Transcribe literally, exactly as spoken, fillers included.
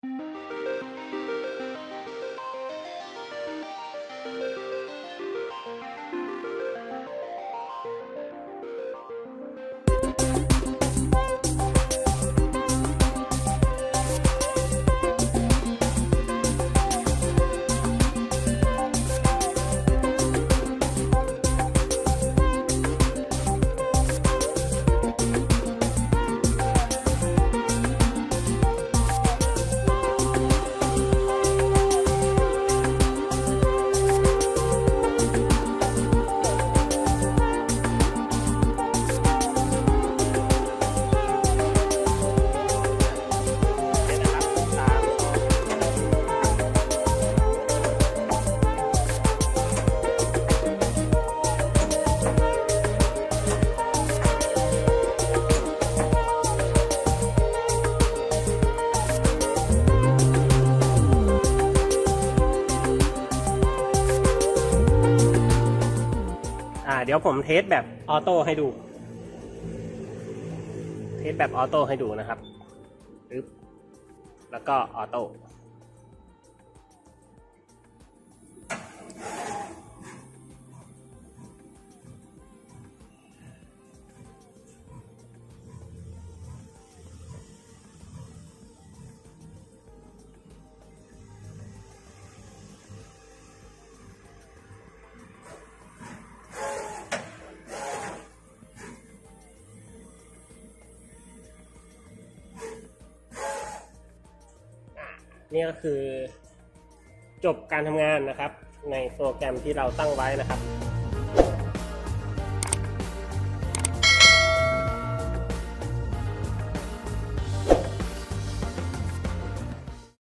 เดี๋ยวผมเทสแบบออโต้ให้ดูเทสแบบออโต้ให้ดูนะครับปึ๊บแล้วก็ออโต้นี่ก็คือจบการทำงานนะครับในโปรแกรมที่เราตั้งไว้นะครับ